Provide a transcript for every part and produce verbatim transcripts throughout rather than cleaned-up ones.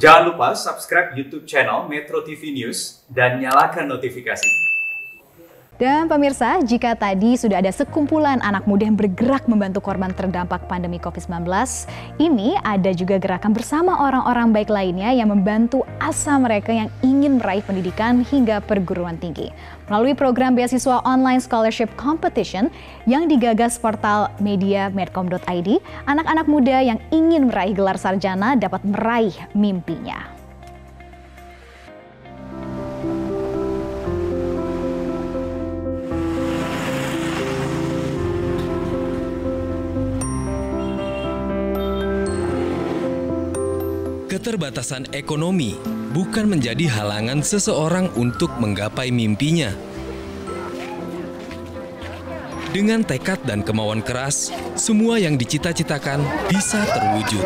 Jangan lupa subscribe YouTube channel Metro T V News dan nyalakan notifikasinya. Dan pemirsa, jika tadi sudah ada sekumpulan anak muda yang bergerak membantu korban terdampak pandemi COVID sembilan belas, ini ada juga gerakan bersama orang-orang baik lainnya yang membantu asa mereka yang ingin meraih pendidikan hingga perguruan tinggi. Melalui program beasiswa online scholarship competition yang digagas portal media medcom dot i d, anak-anak muda yang ingin meraih gelar sarjana dapat meraih mimpinya. Keterbatasan ekonomi bukan menjadi halangan seseorang untuk menggapai mimpinya. Dengan tekad dan kemauan keras, semua yang dicita-citakan bisa terwujud.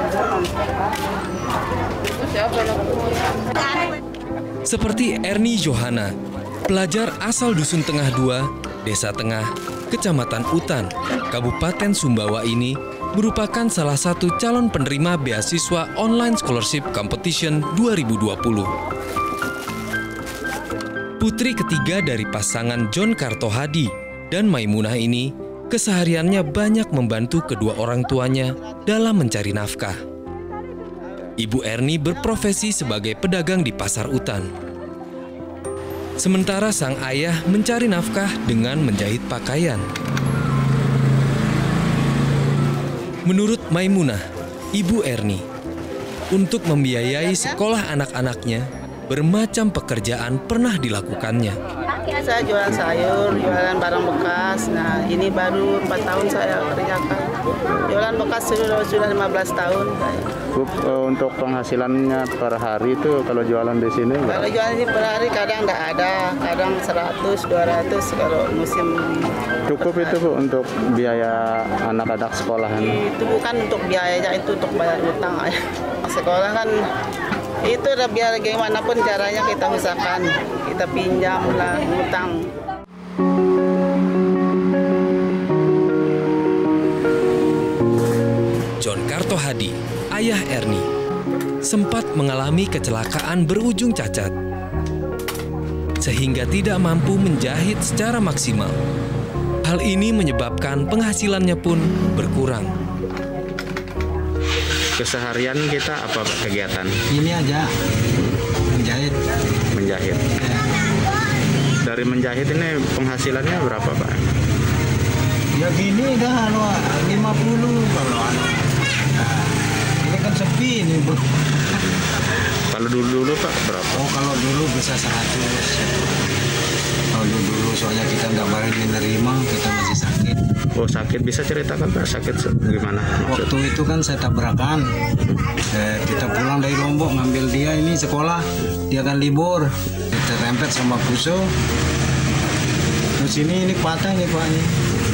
Seperti Erni Johana, pelajar asal Dusun Tengah dua, Desa Tengah, Kecamatan Utan, Kabupaten Sumbawa ini merupakan salah satu calon penerima beasiswa online scholarship competition dua ribu dua puluh. Putri ketiga dari pasangan John Kartohadi dan Maimunah ini kesehariannya banyak membantu kedua orang tuanya dalam mencari nafkah. Ibu Erni berprofesi sebagai pedagang di Pasar Utan. Sementara sang ayah mencari nafkah dengan menjahit pakaian. Menurut Maimunah, Ibu Erni, untuk membiayai sekolah anak-anaknya, bermacam pekerjaan pernah dilakukannya. Saya jualan sayur, jualan barang bekas. Nah, ini baru empat tahun saya kerjakan. Jualan bekas sudah sudah lima belas tahun. Bu, untuk penghasilannya per hari itu kalau jualan di sini? Kalau jualan ini per hari kadang tidak ada, kadang seratus, dua ratus kalau musim. Cukup itu Bu untuk biaya anak-anak sekolah ini? Itu bukan untuk biaya, itu untuk bayar utang. Sekolah kan itu udah biar gimana pun caranya kita usahakan, kita pinjam lah, utang. John Kartohadi, ayah Erni, sempat mengalami kecelakaan berujung cacat, sehingga tidak mampu menjahit secara maksimal. Hal ini menyebabkan penghasilannya pun berkurang. Keseharian kita apa kegiatan? Ini aja, menjahit. Menjahit. Ya. Dari menjahit ini penghasilannya berapa Pak? Ya gini dah, lima puluh kalau anak. Nah, ini kan sepi ini Bu. Kalau dulu-dulu Pak berapa? Oh kalau dulu bisa seratus. Kalau dulu soalnya kita nggak berani menerima, kita masih sakit. Oh sakit, bisa ceritakan Pak sakit gimana? Maksud? Waktu itu kan saya tabrakan. Eh, kita pulang dari Lombok ngambil dia ini sekolah, dia kan libur. Kita rempet sama puso. Terus ini ini patah nih Pak ini.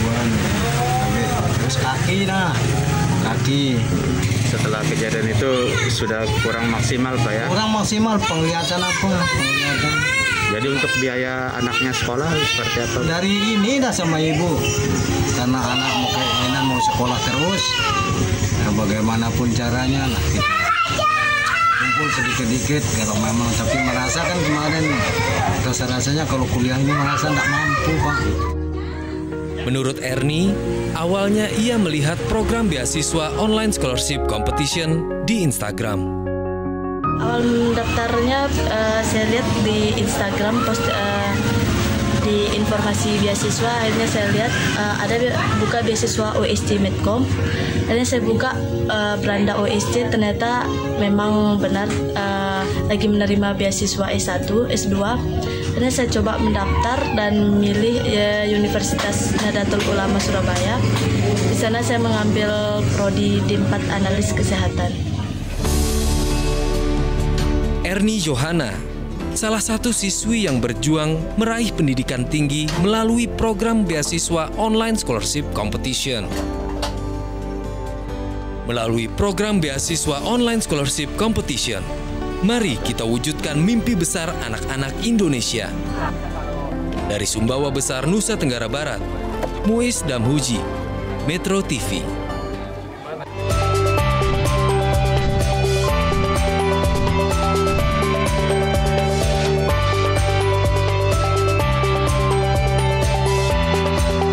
Terus kaki dah, kaki. Setelah kejadian itu sudah kurang maksimal Pak ya? Kurang maksimal penglihatan apa? Penglihatan. Jadi untuk biaya anaknya sekolah seperti apa? Dari ini dah sama ibu, karena anak mau keinginan mau sekolah terus, ya bagaimanapun caranya lah kita kumpul sedikit-sedikit kalau memang, tapi merasa kan kemarin rasa-rasanya kalau kuliah ini merasa tidak mampu Pak. Menurut Erni, awalnya ia melihat program beasiswa online scholarship competition di Instagram. Awal mendaftarnya uh, saya lihat di Instagram post uh, di informasi beasiswa, akhirnya saya lihat uh, ada buka beasiswa O S C Medcom. Akhirnya saya buka uh, beranda O S C, ternyata memang benar uh, lagi menerima beasiswa S satu, S dua. Akhirnya saya coba mendaftar dan milih ya, Universitas Nahdlatul Ulama Surabaya. Di sana saya mengambil prodi D empat Analis Kesehatan. Erni Johana, salah satu siswi yang berjuang meraih pendidikan tinggi melalui program beasiswa online scholarship competition. Melalui program beasiswa online scholarship competition, mari kita wujudkan mimpi besar anak-anak Indonesia. Dari Sumbawa Besar, Nusa Tenggara Barat, Muiz Damhuji, Metro T V.